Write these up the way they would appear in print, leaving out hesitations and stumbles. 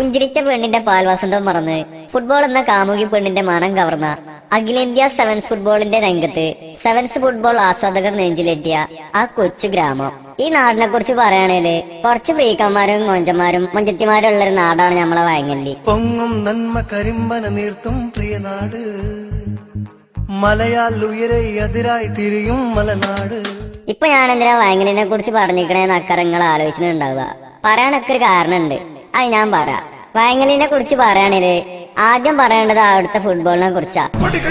പുഞ്ചിരിച്ച പെണ്ണിന്റെ പാൽവസന്തം മറന്ന് ഫുട്ബോൾ എന്ന കാമുകി പെണ്ണിന്റെ മനം കവർന്ന അഖിലേന്ത്യാ സെവൻസ് ഫുട്ബോളിന്റെ രംഗത്ത് സെവൻസ് ഫുട്ബോൾ ആസ്വാദകർ നെഞ്ചിലെത്തിയ ആ കൊച്ചു ഗ്രാമം. ഈ നാടിനെ കുറിച്ച് പറയുകയാണെങ്കില് കുറച്ച് ഫ്രീക്കന്മാരും മൊഞ്ചന്മാരും മൊഞ്ചത്തിമാരും ഉള്ളൊരു നാടാണ് നമ്മളെ വയങ്ങല്ലി. പൊങ്ങും നന്മ കരിമ്പന നീർത്തും പ്രിയ നാട്, മലയാൽ ഉയരെ എതിരായി തിരിയും മലനാട്. ഇപ്പൊ ഞാൻ എന്തിനാ വയങ്ങലിനെ കുറിച്ച് പറഞ്ഞിരിക്കണേന്ന് അക്കറങ്ങൾ ആലോചിച്ചിട്ടുണ്ടാവുക. പറയാനൊക്കെ ഒരു കാരണമുണ്ട്, അത് ഞാൻ പറയാം. വയങ്ങലിനെ കുറിച്ച് പറയുകയാണെങ്കില് ആദ്യം പറയേണ്ടത് അവിടുത്തെ ഫുട്ബോളിനെ കുറിച്ചാ.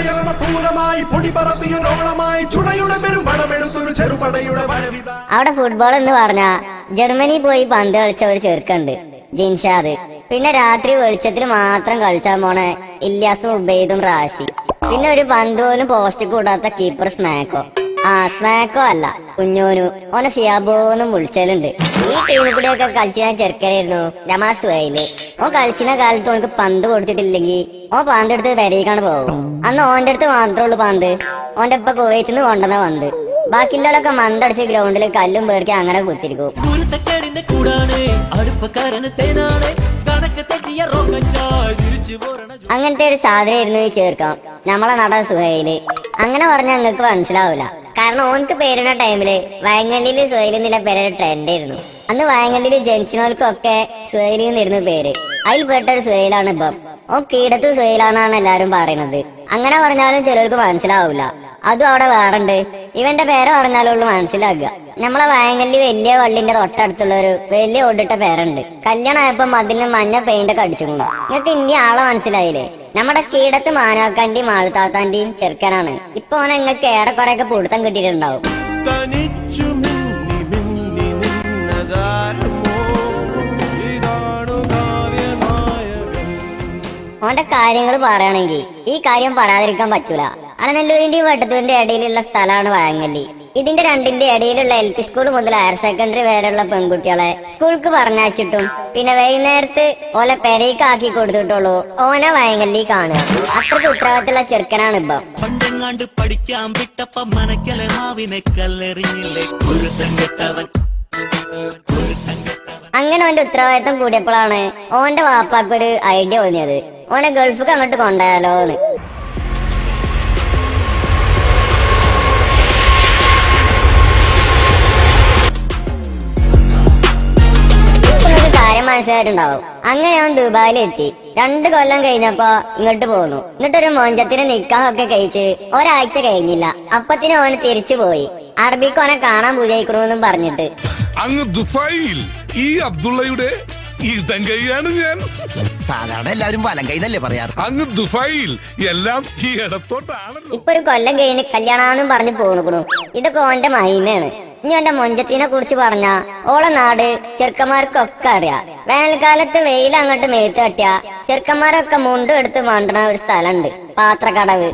അവിടെ ഫുട്ബോൾ എന്ന് പറഞ്ഞാ ജർമ്മനി പോയി പന്ത് കളിച്ച ഒരു ചെറുക്കുണ്ട്, ജിൻഷാദ്. പിന്നെ രാത്രി വെളിച്ചത്തിൽ മാത്രം കളിച്ചാൽ പോണെ ഇല്യാസും ഉബൈദും റാഷി. പിന്നെ ഒരു പന്ത് പോലും പോസ്റ്റ് കൂടാത്ത കീപ്പർ സ്മാക്കോ. സ്മാക്കോ അല്ല, കുഞ്ഞോനു. ഓനെ സിയാബോന്നും വിളിച്ചലുണ്ട്. ഈ ടീമിൽ കൂടെയൊക്കെ കളിച്ചിന ചെറുക്കനായിരുന്നു നമ്മളെ സുഹൈല്. ഓൻ കളിച്ചിന കാലത്ത് ഓനക്ക് പന്ത് കൊടുത്തിട്ടില്ലെങ്കിൽ ഓൻ പന്ത് എടുത്ത് പെരയിക്കാണ് പോകും. അന്ന് ഓന്റെ അടുത്ത് മാത്രമേ ഉള്ളൂ പന്ത്. ഓന്റെ ഇപ്പൊ കുവൈറ്റിന്ന് കൊണ്ടുവന്ന പന്ത്. ബാക്കിയുള്ളവരൊക്കെ മന്തടിച്ച് ഗ്രൗണ്ടിൽ കല്ലും പേർക്ക് അങ്ങനെ കുത്തിരിക്കും. അങ്ങനത്തെ ഒരു സാധനമായിരുന്നു ഈ ചേർക്കാം നമ്മളെ നടൻ സുഹൈല്. അങ്ങനെ പറഞ്ഞാൽ നിങ്ങൾക്ക് മനസ്സിലാവൂല. കാരണം ഓനക്ക് പേരുന്ന ടൈമില് വയങ്ങല്ലില് സുഹൈൽ എന്നുള്ള പേരൊരു ട്രെൻഡ് ആയിരുന്നു. അന്ന് വയങ്ങല്ലില് ജനിച്ചിനോൽക്കൊക്കെ സുഹൈൽ എന്നിരുന്നു പേര്. അതിൽ പെട്ടൊരു സുഹൈലാണ് ഇപ്പം. ഓൻ കീടത്ത് സുഹൈലാണെന്നാണ് എല്ലാരും പറയുന്നത്. അങ്ങനെ പറഞ്ഞാലും ചിലർക്ക് മനസ്സിലാവൂല. അതും അവിടെ വേറുണ്ട്. ഇവന്റെ പേര് പറഞ്ഞാലുള്ളൂ മനസ്സിലാക്കുക. നമ്മളെ വയങ്ങല്ലി വലിയ വള്ളിന്റെ തൊട്ടടുത്തുള്ള ഒരു വലിയ ഓടിട്ട പേരുണ്ട്. കല്യാണമായപ്പോ മതിലിന് മഞ്ഞ പെയിന്റ് ഒക്കെ അടിച്ചിരുന്നു. നിങ്ങൾക്ക് ഇന്ത്യ ആളെ മനസ്സിലായില്ലേ? നമ്മുടെ കീടത്ത് മാനാക്കാന്റെയും മാളുത്താത്താന്റെയും ചെറുക്കനാണ്. ഇപ്പൊ ഓനെ നിങ്ങൾക്ക് ഏറെക്കുറെയൊക്കെ പിടുത്തം കിട്ടിയിട്ടുണ്ടാവും. ഓന്റെ കാര്യങ്ങൾ പറയുകയാണെങ്കിൽ ഈ കാര്യം പറയാതിരിക്കാൻ പറ്റൂല. അലനല്ലൂരിന്റെയും വട്ടത്തൂരിന്റെ ഇടയിലുള്ള സ്ഥലമാണ് വയങ്ങല്ലി. ഇതിന്റെ രണ്ടിന്റെ ഇടയിലുള്ള LP സ്കൂൾ മുതൽ ഹയർ സെക്കൻഡറി വരെയുള്ള പെൺകുട്ടികളെ സ്കൂൾക്ക് പറഞ്ഞയച്ചിട്ടും പിന്നെ വൈകുന്നേരത്ത് ഓലെ പെരയ്ക്ക് ആക്കി കൊടുത്തിട്ടുള്ളൂ ഓനെ വയങ്ങല്ലി കാണുക. അത്രയ്ക്ക് ഉത്തരവാദിത്തമുള്ള ചെറുക്കനാണ് ഇപ്പം. അങ്ങനെ ഓന്റെ ഉത്തരവാദിത്തം കൂടിയപ്പോഴാണ് ഓന്റെ വാപ്പാക്കൊരു ഐഡിയ തോന്നിയത്, ഓനെ ഗൾഫിക്ക് അങ്ങോട്ട് കൊണ്ടുപോയാലോന്ന്. കാര്യം മനസ്സിലായിട്ടുണ്ടാവും. അങ്ങനെ അവൻ ദുബായിലെത്തി. 2 കൊല്ലം കഴിഞ്ഞപ്പോ ഇങ്ങോട്ട് പോന്നു. എന്നിട്ടൊരു മൊഞ്ചത്തിന് നിക്കാഹൊക്കെ കഴിച്ച് ഒരാഴ്ച കഴിഞ്ഞില്ല, അപ്പത്തിന് ഓന് തിരിച്ചു പോയി. അറബിക്ക് ഓനെ കാണാൻ പൂജയിക്കണമെന്നും പറഞ്ഞിട്ട്. അങ്ങ് ദുബായിൽ ഈ അബ്ദുള്ളയുടെ ഇടം കൈയാണ് ഞാൻ. സാധാരണ എല്ലാവരും വലം കൈന്നല്ലേ പറയാറ്. അങ്ങ് ദുബായിൽ എല്ലാം ഈ ഇടത്തോട്ടാണല്ലോ. ഇപ്പൊ ഒരു കൊല്ലം കഴിഞ്ഞ് കല്യാണമെന്നും പറഞ്ഞു പോന്നു. ഇതൊക്കെ ഓന്റെ മഹിമയാണ്. ഇനി എന്റെ മൊഞ്ചത്തിനെ കുറിച്ച് പറഞ്ഞ ഓളെ നാട് ചെറുക്കന്മാർക്കൊക്കെ അറിയാം. വേനൽക്കാലത്ത് വെയിൽ അങ്ങോട്ട് മേത്ത് തട്ടിയ ചെറുക്കന്മാരൊക്കെ മുണ്ടും എടുത്ത് മണ്ടണ ഒരു സ്ഥലമുണ്ട്, പാത്രക്കടവ്.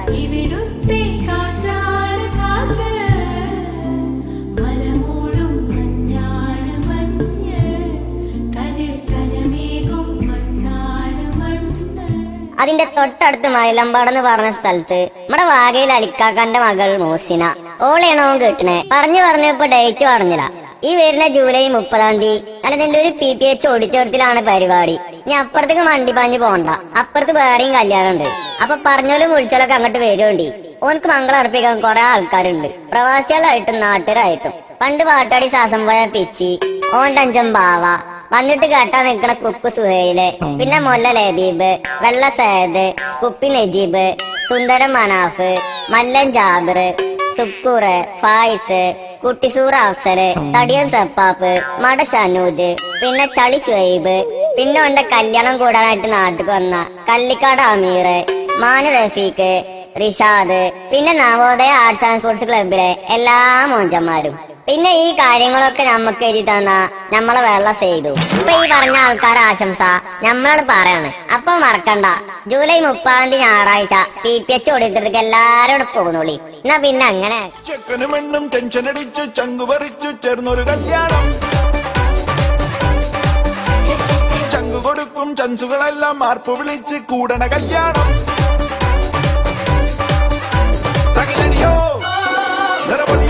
അതിന്റെ തൊട്ടടുത്ത് മൈലമ്പാടെന്ന് പറഞ്ഞ സ്ഥലത്ത് നമ്മുടെ വാഗയിൽ അലിക്കാക്കാന്റെ മകൾ മോസിന, ഓളെയാണോ കേട്ടണേ. പറഞ്ഞപ്പോ ഡേറ്റ് പറഞ്ഞില്ല. ഈ വരുന്ന ജൂലൈ 30-ാം തീയതി അലനല്ലൂര് PPH ഓഡിറ്റോറിയത്തിലാണ് പരിപാടി. ഇനി അപ്പുറത്തേക്ക് മണ്ടിപ്പാഞ്ഞ് പോണ്ട, അപ്പുറത്ത് വേറെയും കല്യാണമുണ്ട്. അപ്പൊ പറഞ്ഞോലും വിളിച്ചോളൊക്കെ അങ്ങോട്ട് വരുവോണ്ടി. ഓനക്ക് മംഗളം അർപ്പിക്കാൻ കുറെ ആൾക്കാരുണ്ട്, പ്രവാസികളായിട്ടും നാട്ടുകാരായിട്ടും. പണ്ട് പാട്ടാടി ശ്വാസം പോയ പിച്ചി, ഓന്റെ അഞ്ചം ബാവ, വന്നിട്ട് കേട്ടാൻ നിൽക്കണ കുക്ക് സുഹൈല്, പിന്നെ മൊല്ല ലബീബ്, വെള്ള സയദ്, കുപ്പി നജീബ്, സുന്ദരം മനാഫ്, മല്ലൻ ജാബിർ, സുക്കൂറ്, ഫായിസ്, കുട്ടിസൂർ അഫ്സല്, തടിയൻ സപ്പാപ്പ്, മട ഷനൂജ്, പിന്നെ ചളി ഷുഹൈബ്, പിന്നെ ഓന്റെ കല്യാണം കൂടാനായിട്ട് നാട്ടിൽ വന്ന കല്ലിക്കാട് അമീർ, മാനു റഫീഖ്, റിഷാദ്, പിന്നെ നവോദയ ആർട്സ് ആൻഡ് സ്പോർട്സ് ക്ലബിലെ എല്ലാ മോഞ്ചന്മാരും. പിന്നെ ഈ കാര്യങ്ങളൊക്കെ നമുക്ക് എഴുതി തന്ന നമ്മളെ വെള്ള ചെയ്തു. ഇപ്പൊ ഈ പറഞ്ഞ ആൾക്കാരെ ആശംസ നമ്മളോട് പറയാണ്. അപ്പൊ മറക്കണ്ട, ജൂലൈ 30-ാം തീയതി ഞായറാഴ്ച PPH ഓഡിറ്റോറിയത്തിലേക്ക് എല്ലാരോടും പോകുന്നോളി. എന്നാ പിന്നെ അങ്ങനെ ചെക്കനും പെണ്ണും ടെൻഷൻ അടിച്ചു ചങ്കു പറിച്ചു ചേർന്നൊരു കല്യാണം. ചങ്കു കൊടുക്കും ചൻസുകളെല്ലാം മാർപ്പ് വിളിച്ച് കൂടണ കല്യാണം. തകിലടിയോ നിറപൊട്ട